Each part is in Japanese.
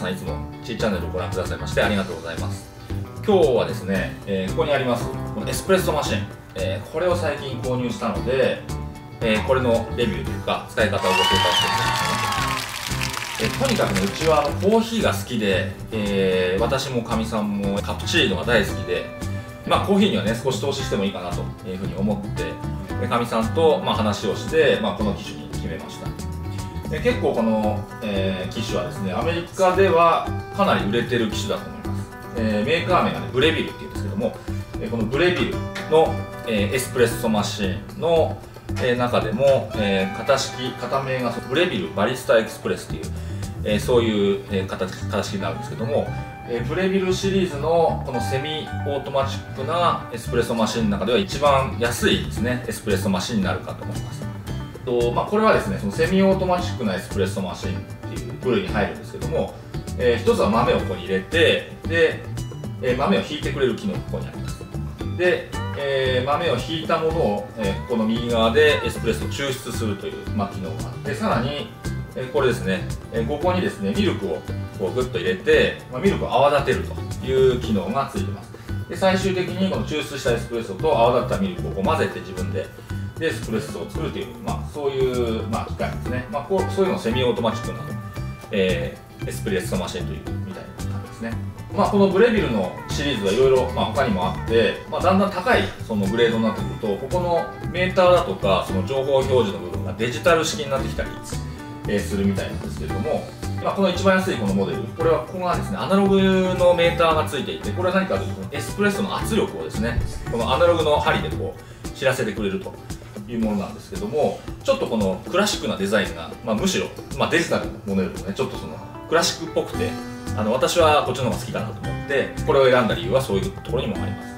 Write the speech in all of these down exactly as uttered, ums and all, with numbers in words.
さんいつも T チャンネルをご覧くださいましてありがとうございます。今日はですね、えー、ここにありますこのエスプレッソマシン、えー、これを最近購入したので、えー、これのレビューというか使い方をご紹介していきますね。えー、とにかくね、うちはあのコーヒーが好きで、えー、私もかみさんもカプチーノが大好きで、まあ、コーヒーにはね少し投資してもいいかなというふうに思ってかみさんとまあ話をして、まあ、この機種に決めました。で結構この、えー、機種はですねアメリカではかなり売れてる機種だと思います。えー、メーカー名がねブレビルっていうんですけども、えー、このブレビルの、えー、エスプレッソマシンの、えー、中でも、えー、型式型名がブレビルバリスタエクスプレスっていう、えー、そういう、えー、型型式になるんですけども、えー、ブレビルシリーズのこのセミオートマチックなエスプレッソマシンの中では一番安いですねエスプレッソマシンになるかと思います。とまあ、これはですねそのセミオートマチックなエスプレッソマシンっていう部類に入るんですけども、えー、一つは豆をここに入れてで、えー、豆をひいてくれる機能がここにあります。で、えー、豆をひいたものを、えー、この右側でエスプレッソを抽出するという、まあ、機能があって、さらに、えー、これですね、えー、ここにですねミルクをこうグッと入れて、まあ、ミルクを泡立てるという機能がついてます。で最終的にこの抽出したエスプレッソと泡立ったミルクをこう混ぜて自分ででエスプレッソを作るという、まあ、そういう、まあ、機械ですね、まあ、こうそういうのをセミオートマチックな、えー、エスプレッソマシンというみたいな感じですね。まあ、このブレビルのシリーズはいろいろ他にもあって、まあ、だんだん高いそのグレードになってくるとここのメーターだとかその情報表示の部分がデジタル式になってきたり、えー、するみたいなんですけれども、まあ、この一番安いこのモデル、これはここがですねアナログのメーターがついていて、これは何かというとエスプレッソの圧力をですねこのアナログの針でこう知らせてくれるというものなんですけども、ちょっとこのクラシックなデザインが、まあ、むしろ、まあ、デジタルのものよりもねちょっとそのクラシックっぽくて、あの私はこっちの方が好きかなと思ってこれを選んだ理由はそういうところにもあります。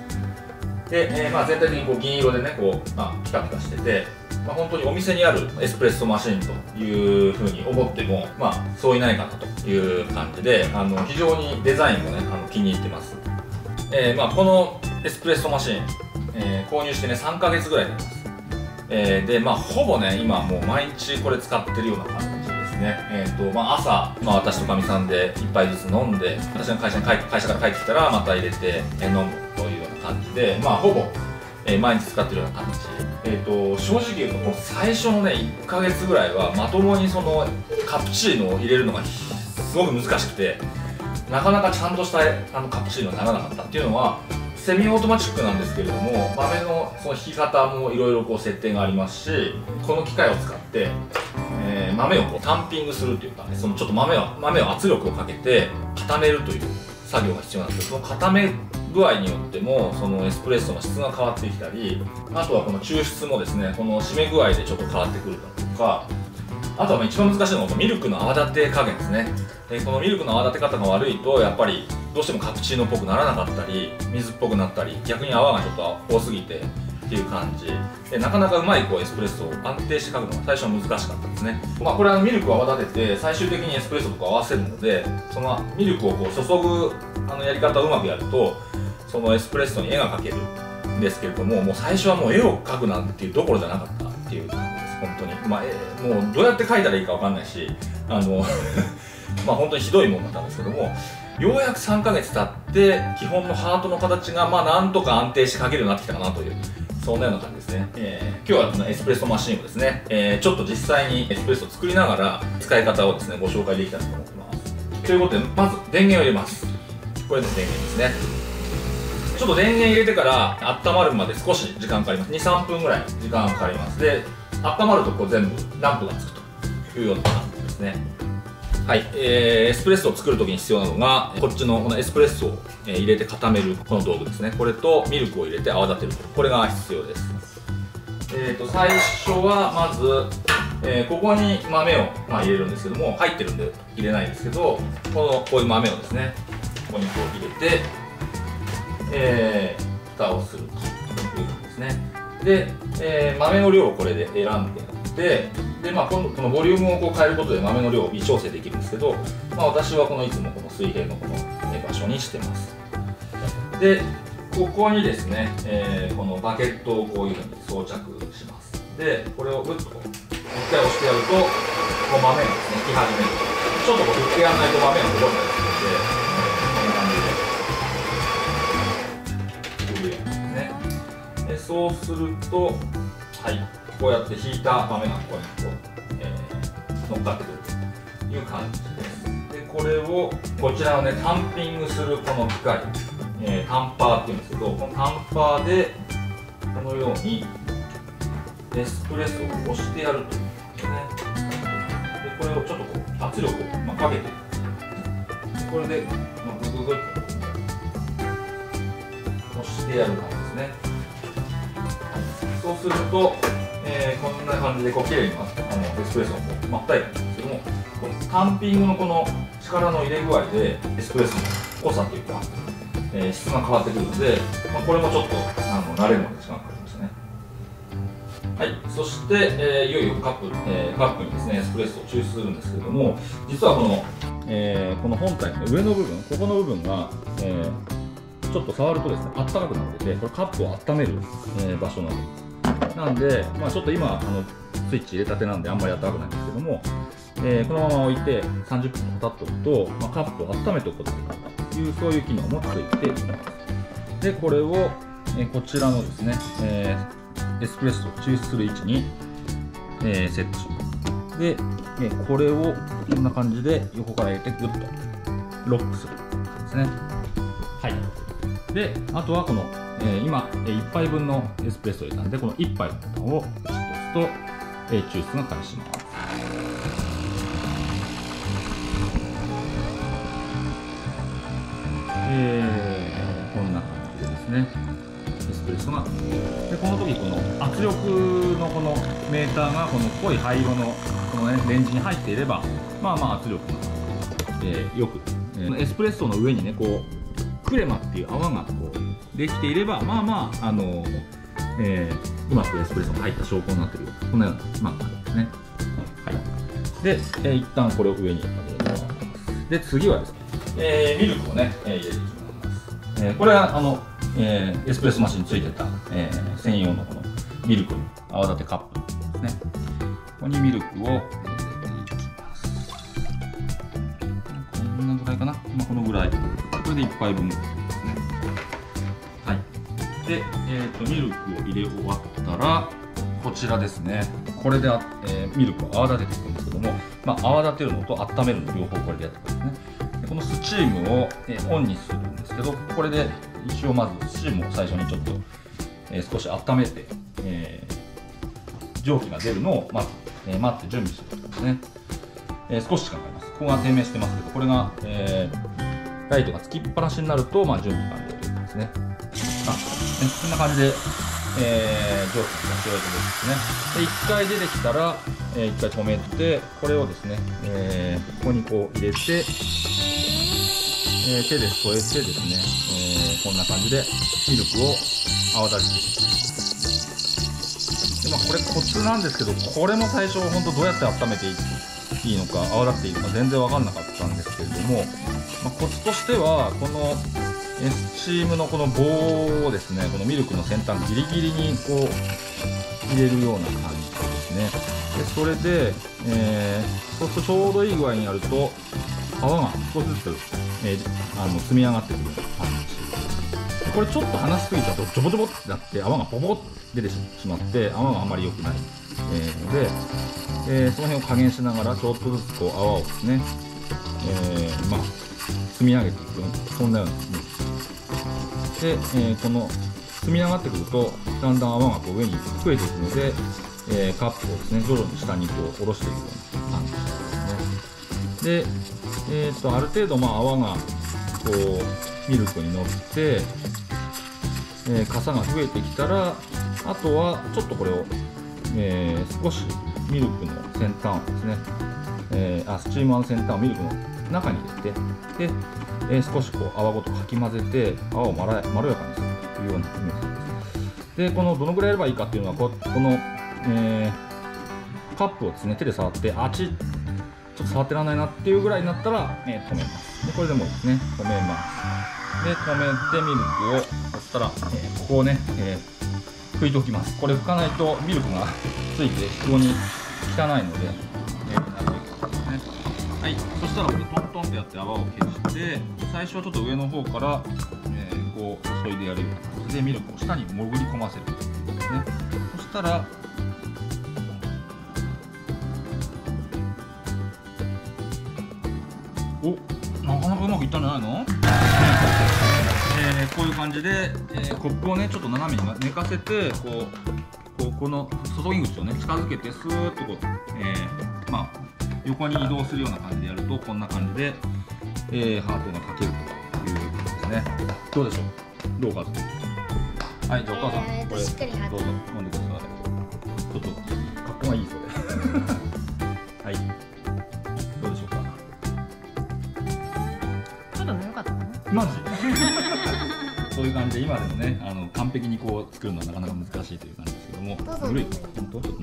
で、えーまあ、全体的にこう銀色でねこう、まあ、ピカピカしてて、まあ、本当にお店にあるエスプレッソマシンというふうに思っても、まあ、そういないかなという感じで、あの非常にデザインもねあの気に入ってます。えーまあ、このエスプレッソマシン、えー、購入してねさんかげつぐらいになります。えー、でまあほぼね今もう毎日これ使ってるような感じですね。えーとまあ、朝、まあ、私とかみさんでいっぱいずつ飲んで、私の会社に帰会社から帰ってきたらまた入れて、えー、飲むというような感じで、まあほぼ、えー、毎日使ってるような感じ。えーと正直言うとこの最初のねいっかげつぐらいはまともにそのカプチーノを入れるのがすごく難しくて、なかなかちゃんとしたあのカプチーノにならなかったっていうのは、セミオートマチックなんですけれども豆のその引き方もいろいろ設定がありますし、この機械を使って、えー、豆をこうタンピングするというか、ね、そのちょっと豆を豆を圧力をかけて固めるという作業が必要なんですけど、その固め具合によってもそのエスプレッソの質が変わってきたり、あとはこの抽出もですねこの締め具合でちょっと変わってくるだとか、あとは一番難しいのがミルクの泡立て加減ですね。でこのミルクの泡立て方が悪いとやっぱりどうしてもカプチーノっぽくならなかったり水っぽくなったり、逆に泡がちょっと多すぎてっていう感じで、なかなかうまいこうエスプレッソを安定して書くのが最初は難しかったですね。まあ、これはミルクを泡立てて最終的にエスプレッソとか合わせるので、そのミルクをこう注ぐあのやり方をうまくやるとそのエスプレッソに絵が描けるんですけれども、もう最初はもう絵を描くなんていうどころじゃなかったっていう感じです本当に。まあ、えもうどうやって描いたらいいかわかんないし、あのまあ本当にひどいものだったんですけども、ようやくさんかげつ経って基本のハートの形がまあなんとか安定して描けるようになってきたかなという、そんなような感じですね。えー、今日はこのエスプレッソマシンをですね、えー、ちょっと実際にエスプレッソを作りながら使い方をですねご紹介できたらと思ってます。ということでまず電源を入れます。これの電源ですね。ちょっと電源入れてから温まるまで少し時間かかります。にさんぷんぐらい時間かかります。で温まるとこう全部ランプがつくというような感じですね。はい、えー、エスプレッソを作るときに必要なのがこっちのこのエスプレッソを入れて固めるこの道具ですね。これとミルクを入れて泡立てる、これが必要です。えーと最初はまず、えー、ここに豆を、まあ、入れるんですけども、入ってるんで入れないんですけど、このこういう豆をですねここにこう入れて、えー、蓋をするという感じですね。で、えー、豆の量をこれで選んででで、まあ、今度このボリュームをこう変えることで豆の量を微調整できるんですけど、まあ、私はこのいつもこの水平のこの場所にしてます。でここにですね、えー、このバケットをこういうふうに装着します。でこれをグッとこう一回押してやるとこう豆がですね来始める。ちょっとこう振ってやらないと豆がこぼれたりするそうすると、はい、こうやって引いた豆がここにこう、えー、乗っかってくるという感じです。でこれをこちらのねタンピングするこの機械、えー、タンパーっていうんですけど、このタンパーでこのようにエスプレッソを押してやるということですね。でこれをちょっとこう圧力を、まあ、かけて、これで、まあ、グググッと押してやる感じですね。そうすると、えー、こんな感じでこう綺麗にあのエスプレッソのこう真っ平らなんですけども、このタンピングのこの力の入れ具合でエスプレッソの濃さというか、えー、質が変わってくるので、まあ、これもちょっとあの慣れるまで時間かかりましたね。はい、そして、えー、いよいよカップ、えー、カップにですねエスプレッソを抽出するんですけれども、実はこの、えー、この本体の上の部分、ここの部分が、えー、ちょっと触るとですねあったかくなってて、これカップを温める、えー、場所なんです。なんで、まあ、ちょっと今あのスイッチ入れたてなんであんまりあったかくないんですけども、えー、このまま置いてさんじゅっぷん経っておくと、まあ、カップを温めておくことができるという、そういう機能もついています。でこれを、えー、こちらのですね、えー、エスプレッソを抽出する位置に、えー、セットします。で、えー、これをこんな感じで横から入れてグッとロックするですね。はい。であとはこの、えー、今いっぱいぶんのエスプレッソを入れたんで、このいっぱいのボタンを押すと、えー、抽出が開始します。えー、こんな感じでですねエスプレッソが、でこの時この圧力のこのメーターがこの濃い灰色のこの、ね、レンジに入っていれば、まあまあ圧力が、えー、よく、えー、エスプレッソの上にねこうクレマっていう泡がこうできていれば、まあまあ、あのえー、うまくエスプレッソが入った証拠になっている、このような、まあ、感じですね。はい、で、えー、一旦これを上に上げます。で次はですね、えー、ミルクをね、えー、入れていきます。えー、これはあの、えー、エスプレッソマシンについてた、えー、専用のこのミルクの泡立てカップですね。ここにミルクを入れていきます。こんなぐらいかな、まあ、このぐらい。これでいっぱいぶんですね。はい。で、えー、とミルクを入れ終わったら、こちらですね。これで、えー、ミルクを泡立てていくんですけども、まあ、泡立てるのと温めるの両方これでやっていくんですね。でこのスチームを、えー、オンにするんですけど、これで一応まずスチームを最初にちょっと、えー、少し温めて、えー、蒸気が出るのを待って、えー、待って準備するんですね。えー、少し時間かかります。ここが点滅してますけど、これが、えーライトがつきっぱなしになると、まあ、準備完了ということですね。あ、ね、こんな感じで、えー、蒸気が出し終えてですね。で、いっかい出てきたら、えー、いっかい止めて、これをですね、えー、ここにこう入れて、えー、手で添えてですね、えー、こんな感じでミルクを泡立てていきます。で、まあ、これコツなんですけど、これも最初、本当どうやって温めていいのか、泡立てていいのか全然分かんなかったんですけれども、まあ、コツとしてはこのスチームのこの棒をですね、このミルクの先端ギリギリにこう入れるような感じですね。でそれで、えー、そうするとちょうどいい具合にやると泡が少しずつ、えー、あの積み上がってくるような感じで、これちょっと離しすぎちゃうとジョボジョボってなって泡がポポッと出てしまって泡があまり良くない、えー、ので、えー、その辺を加減しながらちょっとずつこう泡をですね、えー、まあ積み上げていくような、そんなようなイメージで、えー、この積み上がってくるとだんだん泡がこう上に増えていくので、えー、カップをですね徐々に下にこう下ろしていくような感じですね。で、えー、とある程度まあ泡がこうミルクに乗って、えー、かさが増えてきたら、あとはちょっとこれを、えー、少しミルクの先端をですね、えー、あスチーマーの先端をミルクの中に入れて、で、えー、少しこう泡ごとかき混ぜて泡をまろやかにするというようなイメージです。でこのどのぐらいやればいいかっていうのはここの、えー、カップをですね手で触って、あっちちょっと触ってらんないなっていうぐらいになったら、えー、止めます。でこれでもうですね止めます。で止めてミルクをそしたら、えー、ここをね、えー、拭いておきます。これ拭かないとミルクがついて非常に汚いので、えー、なるべくはい、そしたらこれトントンってやって泡を消して、最初はちょっと上の方から、えー、こう注いでやるような感じでミルクを下に潜り込ませるというですね。そしたらお、なかなかうまくいったんじゃないの？えー、こういう感じで、えー、コップをねちょっと斜めに寝かせて、こう、こうこの注ぎ口をね近づけてスーッとこう、えー、まあ横に移動するような感じでやるとこんな感じで、えー、ハートが描けるということですね。どうでしょう？どうかと。はい、じゃあお母さん、 えー、 これしっかり貼ってどうぞ飲んでください。ちょっと格好がいいそうで。はい。どうでしょうか？ ちょっとぬるかったかな。 マジそういう感じで今でもねあの完璧にこう作るのはなかなか難しいという感じですけども、 どうぞぬるい本当ちょっと、うん、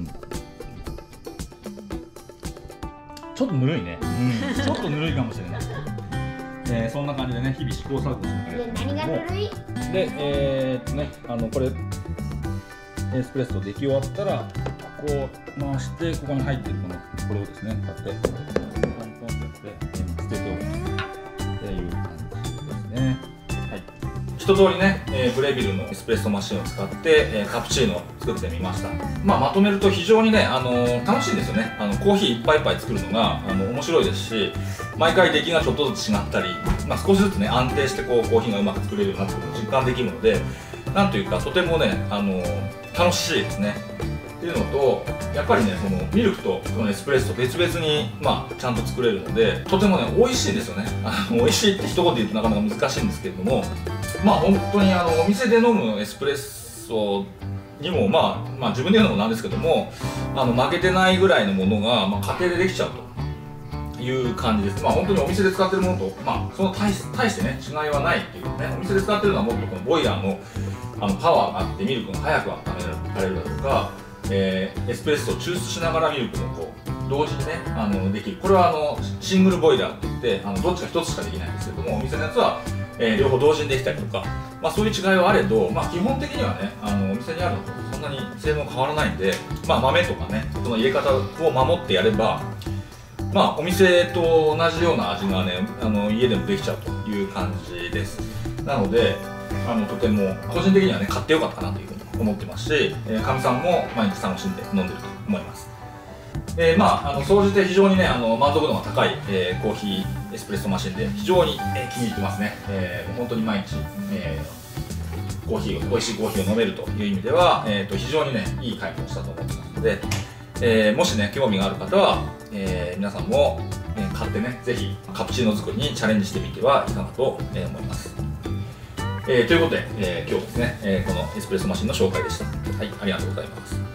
ちょっとぬるいね、うん、ちょっとぬるいかもしれない、えー、そんな感じでね日々試行錯誤しながらやってるんですけども、 何がぬるい？ でえー、っとねあのこれエスプレッソ出来終わったらこう回してここに入ってるこのこれをですねこうやってポンポンってやって捨てておくっていう感じですね。はい、一通りね、えー、ブレビルのエスプレッソマシンを使って、えー、カプチーノを作ってみました。まあ、まとめると非常にね、あのー、楽しいんですよね。あのコーヒーいっぱいいっぱい作るのがあの面白いですし、毎回出来がちょっとずつ違ったり、まあ、少しずつね安定してこうコーヒーがうまく作れるようになってくるのを実感できるので、なんというかとてもね、あのー、楽しいですね。っていうのと、やっぱりねそのミルクとこのエスプレッソ別々に、まあ、ちゃんと作れるのでとてもね美味しいんですよね。あの美味しいって一言で言うとなかなか難しいんですけれども、まあ本当にあのお店で飲むエスプレッソにも、まあ、まあ自分で言うのもなんですけどもあの負けてないぐらいのものが、まあ、家庭でできちゃうという感じです。まあ本当にお店で使ってるものと、まあ、その大し大してね違いはないっていうね、お店で使ってるのはもっとこのボイラーのあのパワーがあってミルクが早く温められるだとか、えー、エスプレッソを抽出しながらミルクのこう同時にねあのできる。これはあのシングルボイラーって言ってあのどっちか一つしかできないんですけども、お店のやつは、えー、両方同時にできたりとか、まあ、そういう違いはあれど、まあ、基本的にはねあのお店にあるのとそんなに性能変わらないんで、まあ、豆とかねその入れ方を守ってやれば、まあ、お店と同じような味がねあの家でもできちゃうという感じです。なのであのとても個人的にはね買ってよかったなというふうに思ってますし、かみさんも毎日楽しんで飲んでると思います。えー、まあ、あの総じて非常にねあの満足度が高い、えー、コーヒーエスプレッソマシンで非常に、えー、気に入ってますね。えー、本当に毎日、えー、コーヒーを美味しいコーヒーを飲めるという意味では、えー、と非常にねいい買い物をしたと思ってますので、えー、もしね興味がある方は、えー、皆さんも、えー、買ってねぜひカプチーノ作りにチャレンジしてみてはいかがと、えー、思います。えー、ということで、えー、今日ですね、えー、このエスプレッソマシンの紹介でした。はい、ありがとうございます。